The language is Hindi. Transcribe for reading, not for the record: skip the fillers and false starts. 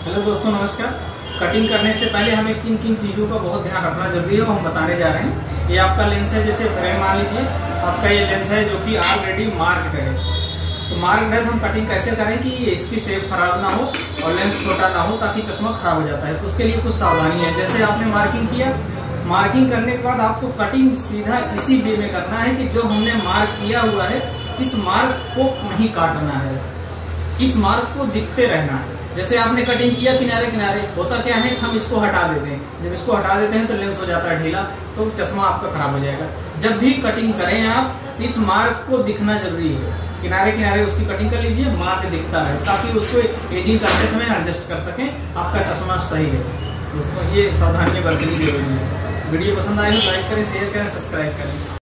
हेलो दोस्तों, नमस्कार। कटिंग करने से पहले हमें किन किन चीज़ों का बहुत ध्यान रखना जरूरी है वो हम बताने जा रहे हैं। ये आपका लेंस है, जैसे फ्रेम मान लीजिए आपका ये लेंस है जो कि ऑलरेडी मार्क्ड है। तो मार्क्ड है तो हम कटिंग कैसे करें कि इसकी शेप खराब ना हो और लेंस छोटा ना हो, ताकि चश्मा खराब हो जाता है। तो उसके लिए कुछ सावधानी है। जैसे आपने मार्किंग किया, मार्किंग करने के बाद आपको कटिंग सीधा इसी वे में करना है कि जो हमने मार्क किया हुआ है इस मार्क को नहीं काटना है, इस मार्क को दिखते रहना है। जैसे आपने कटिंग किया किनारे किनारे, होता क्या है हम इसको हटा देते हैं। जब इसको हटा देते हैं तो लेंस हो जाता है ढीला, तो चश्मा आपका खराब हो जाएगा। जब भी कटिंग करें आप इस मार्क को दिखना जरूरी है। किनारे किनारे उसकी कटिंग कर लीजिए, मार्क दिखता है, ताकि उसको एजिंग करते समय एडजस्ट कर सकें, आपका चश्मा सही रहे। दोस्तों ये सावधानियां बरतनी जरूरी है। वीडियो पसंद आए तो लाइक करें, शेयर करें, सब्सक्राइब करें।